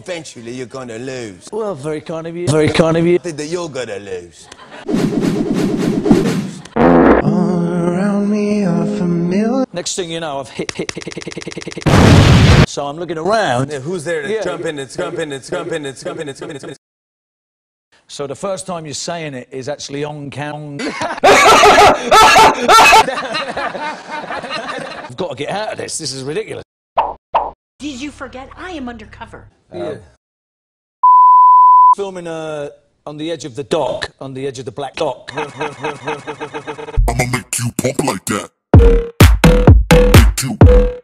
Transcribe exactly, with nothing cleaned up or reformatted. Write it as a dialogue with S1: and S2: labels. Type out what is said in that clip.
S1: eventually you're gonna lose.
S2: Well, very kind of you. Very kind of you.
S1: I think that you're gonna lose.
S3: All around me are familiar.
S2: Next thing you know, I've hit, hit, hit, hit, hit, hit, hit, hit. So I'm looking around.
S1: Yeah, who's there to
S2: Yeah.
S1: jump in and jump in and jump in and jump in and jump in and jump in?
S2: So the first time you're saying it is actually on cam. I've got to get out of this. This is ridiculous.
S4: Did you forget I am undercover?
S2: Yeah. Filming uh, on the edge of the dock, on the edge of the black dock.
S5: I'ma make you pump like that. Make you.